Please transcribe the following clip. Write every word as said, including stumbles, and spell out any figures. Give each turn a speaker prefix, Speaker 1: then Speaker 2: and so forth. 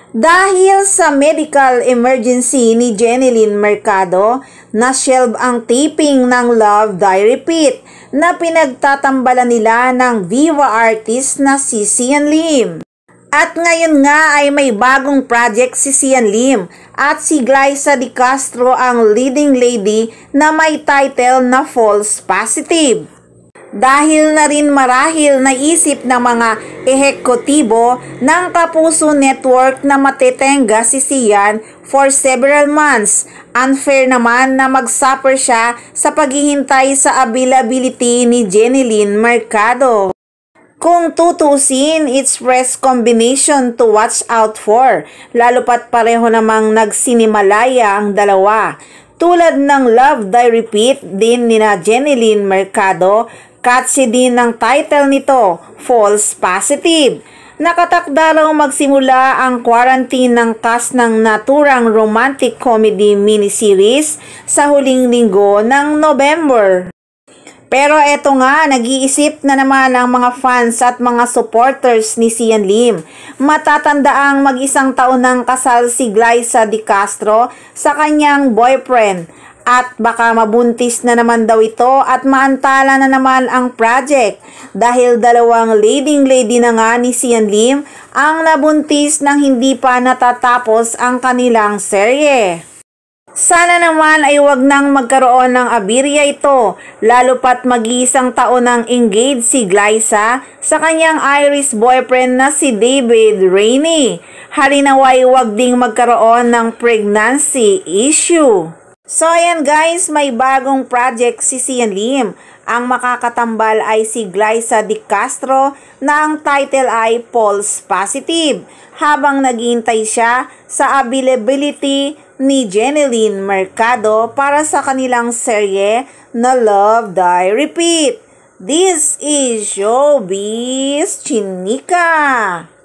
Speaker 1: Dahil sa medical emergency ni Jeneline Mercado, na-shelve ang taping ng Love Die Repeat na pinagtatambalan nila ng Viva artist na si Sian Lim. At ngayon nga ay may bagong project si Sian Lim at si Glyza De Castro ang leading lady na may title na False Positive. Dahil na rin marahil naisip ng mga ehekutibo ng Kapuso Network na matetenga si Sian for several months, unfair naman na mag-suffer siya sa paghihintay sa availability ni Jeneline Mercado. Kung tutusin, it's fresh combination to watch out for, lalo pat pareho namang nagsinimalaya ang dalawa. Tulad ng Love Die Repeat din ni na Jeneline Mercado, catchy din ang title nito, False Positive. Nakatakda raw magsimula ang quarantine ng cast ng naturang romantic comedy miniseries sa huling linggo ng November. Pero eto nga, nag-iisip na naman ang mga fans at mga supporters ni Sian Lim. Matatandaang mag-isang taon ng kasal si Glyza De Castro sa kanyang boyfriend. At baka mabuntis na naman daw ito at maantala na naman ang project dahil dalawang leading lady na nga ni Sian Lim ang nabuntis nang hindi pa natatapos ang kanilang serye. Sana naman ay wag nang magkaroon ng abirya ito, lalo pat mag-iisang taon ng engaged si Glyza sa kanyang Irish boyfriend na si David Rainey. Halinaway wag ding magkaroon ng pregnancy issue. So ayan guys, may bagong project si Sian Lim. Ang makakatambal ay si Glyza De Castro na ang title ay False Positive, habang naghihintay siya sa availability ni Jeneline Mercado para sa kanilang serye na Love Die Repeat. This is Showbiz Chinika.